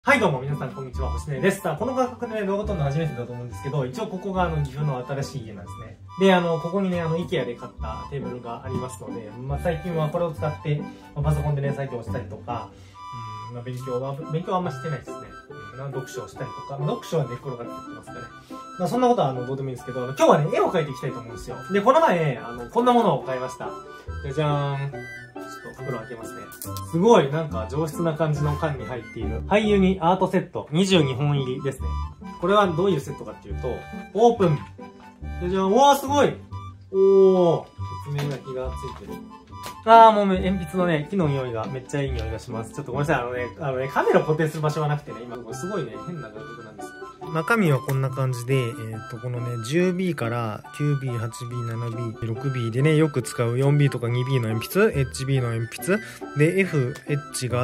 はいどうも皆さんこんにちは、星根です。さあ、この画角で動画撮るの初めてだと思うんですけど、一応ここが岐阜の新しい家なんですね。で、ここにね、IKEA で買ったテーブルがありますので、最近はこれを使って、パソコンでね、作業したりとか、勉強はあんましてないですね。読書をしたりとか、読書は寝っ転がってやってますかね。そんなことはどうでもいいんですけど、今日はね、絵を描いていきたいと思うんですよ。で、この前、こんなものを買いました。じゃじゃーん。ちょっと袋開けますね。すごい、なんか上質な感じの缶に入っている、俳優にアートセット22本入りですね。これはどういうセットかっていうと、オープン。じゃじゃん。わー、すごい。おー。説明書きがついてる。もう鉛筆のね、木の匂いがめっちゃいい匂いがします。ちょっとごめんなさい。カメラ固定する場所がなくてね、今、すごいね、変な画角なんですよ。中身はこんな感じで、このね、10B から 9B、8B、7B、6B でね、よく使う 4B とか 2B の鉛筆、HB の鉛筆、で、F、H があって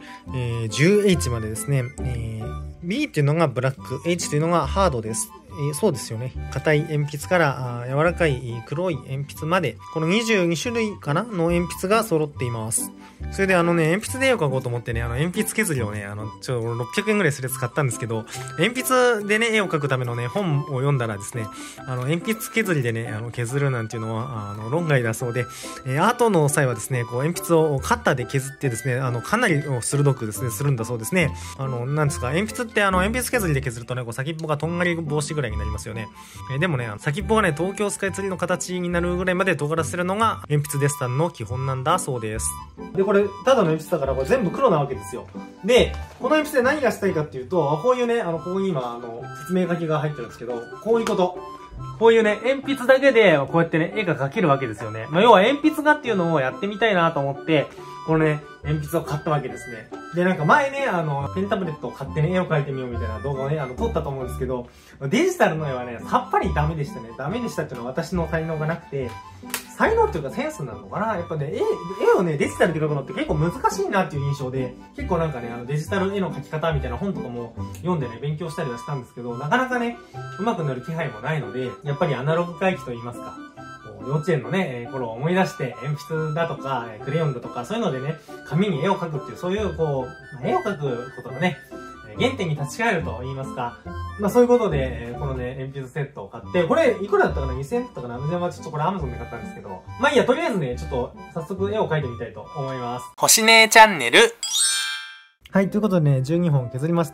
、10H までですね、B っていうのがブラック、H というのがハードです。そうですよね。硬い鉛筆から柔らかい黒い鉛筆まで、この22種類かなの鉛筆が揃っています。それで鉛筆で絵を描こうと思ってね、鉛筆削りをね、600円ぐらいするやつ買ったんですけど、鉛筆でね、絵を描くためのね、本を読んだらですね、鉛筆削りでね、削るなんていうのは、論外だそうで、アートの際はですね、こう、鉛筆をカッターで削ってですね、かなり鋭くですね、するんだそうですね。なんですか、鉛筆って鉛筆削りで削るとね、こう、先っぽがとんがり防止ぐらいになりますよね。でもね、先っぽがね、東京スカイツリーの形になるぐらいまで尖らせるのが、鉛筆デッサンの基本なんだそうです。で、これ、ただの鉛筆だから、これ全部黒なわけですよ。で、この鉛筆で何がしたいかっていうと、こういうね、ここに今、説明書きが入ってるんですけど、こういうこと。こういうね、鉛筆だけで、こうやってね、絵が描けるわけですよね。要は鉛筆画っていうのをやってみたいなと思って、このね、鉛筆を買ったわけですね。で、なんか前ね、ペンタブレットを買ってね、絵を描いてみようみたいな動画をね、撮ったと思うんですけど、デジタルの絵はね、さっぱりダメでしたね。ダメでしたっていうのは私の才能がなくて、才能っていうかセンスなのかな。やっぱね、絵をね、デジタルで描くのって結構難しいなっていう印象で、結構なんかね、デジタル絵の描き方みたいな本とかも読んでね、勉強したりはしたんですけど、なかなかね、上手くなる気配もないので、やっぱりアナログ回帰と言いますか。幼稚園のね、頃を思い出して、鉛筆だとか、クレヨンだとか、そういうのでね、紙に絵を描くっていう、そういう、こう、絵を描くことのね、原点に立ち返ると言いますか。そういうことで、このね、鉛筆セットを買って、これ、いくらだったかな ?2000 円だったかなじゃあちょっとこれ Amazon で買ったんですけど。いいや、とりあえずね、ちょっと、早速絵を描いてみたいと思います。星ねチャンネル。はい、ということでね、12本削りました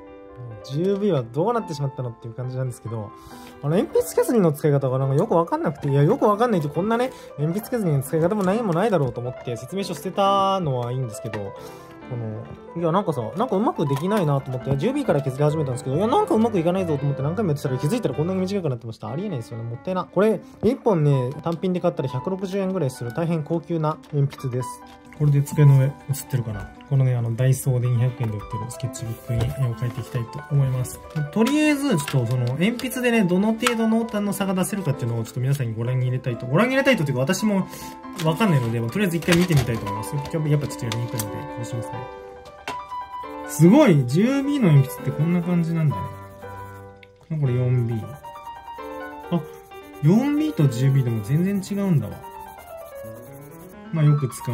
。10B はどうなってしまったのっていう感じなんですけど、鉛筆削りの使い方がなんかよくわかんなくて、いや、よくわかんないとこんなね、鉛筆削りの使い方も何もないだろうと思って説明書捨てたのはいいんですけど、いや、なんかさ、なんかうまくできないなと思って、10B から削り始めたんですけど、いや、なんかうまくいかないぞと思って何回もやってたら気づいたらこんなに短くなってました。ありえないですよね。もったいな。これ、1本ね、単品で買ったら160円ぐらいする大変高級な鉛筆です。これで机の上映ってるかな。このね、ダイソーで200円で売ってるスケッチブックに絵を描いていきたいと思います。とりあえず、ちょっと鉛筆でね、どの程度濃淡の差が出せるかっていうのをちょっと皆さんにご覧に入れたいというか私もわかんないので、とりあえず一回見てみたいと思います。やっぱちょっとやりにくいので、こうしますね。すごい !10B の鉛筆ってこんな感じなんだね。これ 4B。4B と 10B でも全然違うんだわ。よく使う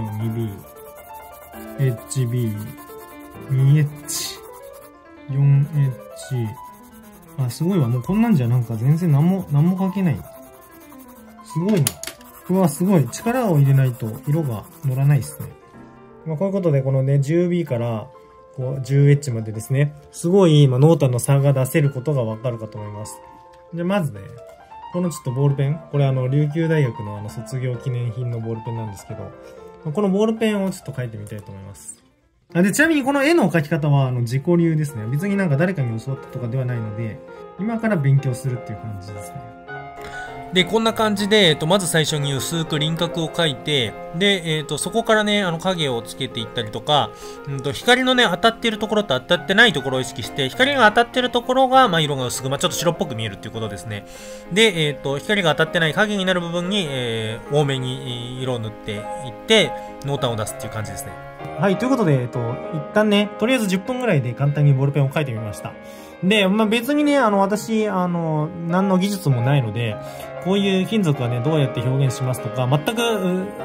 2B、HB、2H、4H。すごいわ。もうこんなんじゃなんか全然何も書けない。すごいな。うわ、すごい。力を入れないと色が乗らないですね。こういうことで、このね、10B から、こう、10H までですね。すごい、濃淡の差が出せることがわかるかと思います。じゃあ、まずね、このちょっとボールペン。これ琉球大学の卒業記念品のボールペンなんですけど、このボールペンをちょっと描いてみたいと思います。で、ちなみにこの絵の描き方は自己流ですね。別になんか誰かに教わったとかではないので、今から勉強するっていう感じですね。で、こんな感じで、まず最初に薄く輪郭を描いて、で、そこからね、影をつけていったりとか、光のね、当たっているところと当たってないところを意識して、光が当たっているところが、色が薄く、ちょっと白っぽく見えるっていうことですね。で、光が当たってない影になる部分に、多めに色を塗っていって、濃淡を出すっていう感じですね。はい、ということで、一旦ね、とりあえず10分ぐらいで簡単にボールペンを描いてみました。で、別にね、私、何の技術もないので、こういう金属はね、どうやって表現しますとか、全く、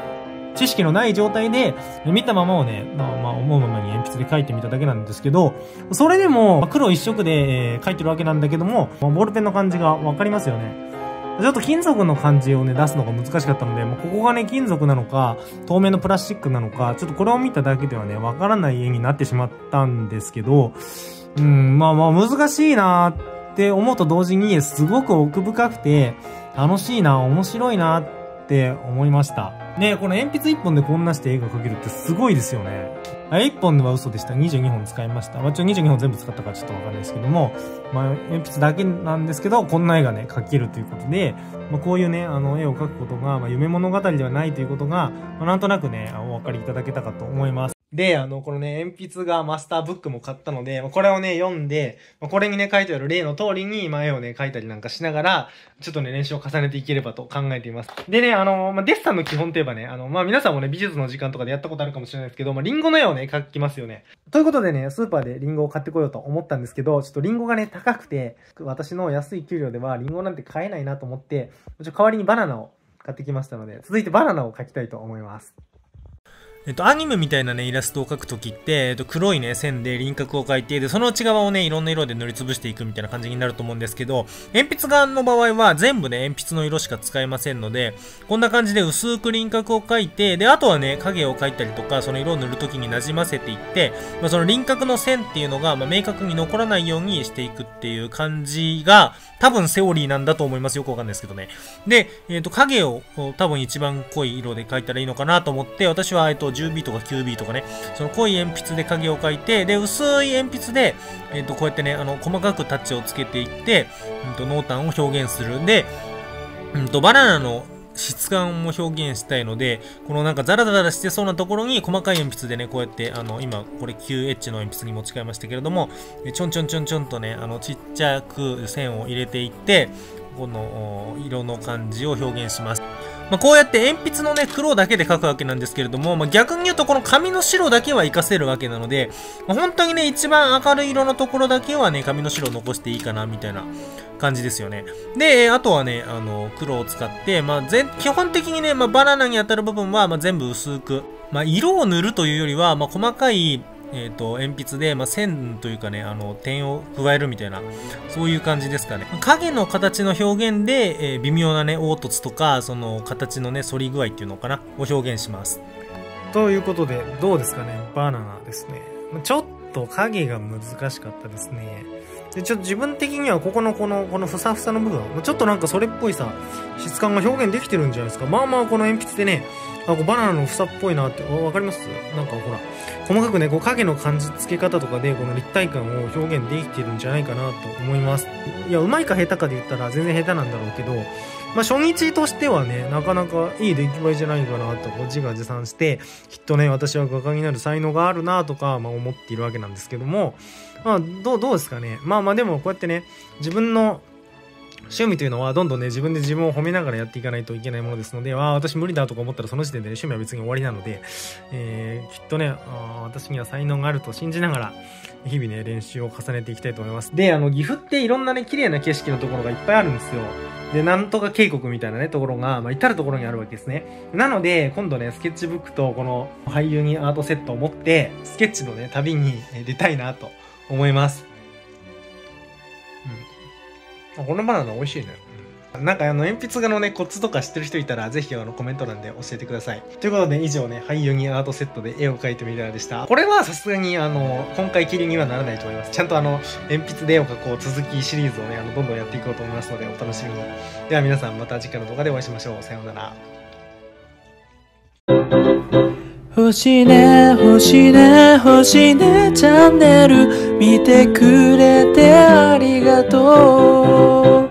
知識のない状態で、見たままをね、思うままに鉛筆で描いてみただけなんですけど、それでも、黒一色で描いてるわけなんだけども、ボールペンの感じがわかりますよね。ちょっと金属の感じをね、出すのが難しかったので、ここがね、金属なのか、透明のプラスチックなのか、ちょっとこれを見ただけではね、わからない絵になってしまったんですけど、難しいなーって思うと同時に、すごく奥深くて、楽しいな、面白いなって思いました。ね、この鉛筆1本でこんなして絵が描けるってすごいですよね。1本では嘘でした。22本使いました。22本全部使ったかちょっとわかんないですけども、鉛筆だけなんですけど、こんな絵がね、描けるということで、こういうね、絵を描くことが、夢物語ではないということが、なんとなくね、お分かりいただけたかと思います。で、このね、鉛筆がマスターブックも買ったので、これをね、読んで、これにね、書いてある例の通りに、絵をね、描いたりなんかしながら、ちょっとね、練習を重ねていければと考えています。でね、デッサンの基本といえばね、皆さんもね、美術の時間とかでやったことあるかもしれないですけど、リンゴの絵をね、描きますよね。ということでね、スーパーでリンゴを買ってこようと思ったんですけど、ちょっとリンゴがね、高くて、私の安い給料ではリンゴなんて買えないなと思って、代わりにバナナを買ってきましたので、続いてバナナを描きたいと思います。アニメみたいなね、イラストを描くときって、黒いね、線で輪郭を描いて、で、その内側をね、いろんな色で塗りつぶしていくみたいな感じになると思うんですけど、鉛筆画の場合は全部ね、鉛筆の色しか使えませんので、こんな感じで薄く輪郭を描いて、で、あとはね、影を描いたりとか、その色を塗るときに馴染ませていって、その輪郭の線っていうのが、明確に残らないようにしていくっていう感じが、多分セオリーなんだと思います。よくわかんないですけどね。で、影を多分一番濃い色で描いたらいいのかなと思って、私は、10B とか 9B とかね、その濃い鉛筆で影を描いて、で、薄い鉛筆で、こうやってね、細かくタッチをつけていって、濃淡を表現する。で、バナナの質感も表現したいので、このなんかザラザラしてそうなところに細かい鉛筆でね、こうやって、今、これ 9H の鉛筆に持ち替えましたけれども、ちょんちょんちょんちょんとね、ちっちゃく線を入れていって、この色の感じを表現します。こうやって鉛筆のね、黒だけで描くわけなんですけれども、逆に言うとこの紙の白だけは活かせるわけなので、本当にね、一番明るい色のところだけはね、紙の白を残していいかな、みたいな感じですよね。で、あとはね、黒を使って、基本的にね、バナナに当たる部分は、全部薄く、色を塗るというよりは、細かい、鉛筆で、線というかね、点を加えるみたいな、そういう感じですかね。影の形の表現で、微妙なね、凹凸とか、その形のね、反り具合っていうのかな、を表現します。ということで、どうですかね、バナナですね。ちょっと影が難しかったですね。で、ちょっと自分的には、このふさふさの部分、ちょっとなんかそれっぽいさ、質感が表現できてるんじゃないですか。この鉛筆でね、バナナの房っぽいなって、わかります？なんかほら、細かくね、影の感じ付け方とかで、この立体感を表現できてるんじゃないかなと思います。いや、うまいか下手かで言ったら全然下手なんだろうけど、初日としてはね、なかなかいい出来栄えじゃないかなと、自画自賛して、きっとね、私は画家になる才能があるなとか、思っているわけなんですけども、どうですかね。でもこうやってね、自分の趣味というのはどんどんね、自分で自分を褒めながらやっていかないといけないものですので、私無理だとか思ったらその時点で、ね、趣味は別に終わりなので、きっとね、私には才能があると信じながら、日々ね、練習を重ねていきたいと思います。で、岐阜っていろんなね、綺麗な景色のところがいっぱいあるんですよ。で、なんとか渓谷みたいなね、ところが、至るところにあるわけですね。なので、今度ね、スケッチブックとこの俳優にアートセットを持って、スケッチのね、旅に出たいなと思います。このバナナ美味しいね。なんか鉛筆画のね、コツとか知ってる人いたら、ぜひコメント欄で教えてください。ということで、以上ね、俳優にアートセットで絵を描いてみたらでした。これはさすがに今回きりにはならないと思います。ちゃんと鉛筆で絵を描こう続きシリーズをね、どんどんやっていこうと思いますので、お楽しみに。では皆さん、また次回の動画でお会いしましょう。さようなら。 星ね星ね星ねチャンネル見てくれてありがとう。